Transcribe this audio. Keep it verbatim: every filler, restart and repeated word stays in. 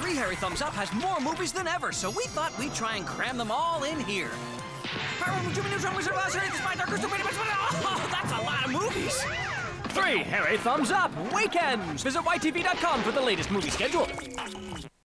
Three Hairy Thumbs Up has more movies than ever, so we thought we'd try and cram them all in here. Oh, that's a lot of movies! Three Hairy Thumbs Up Weekends! Visit Y T V dot com for the latest movie schedule.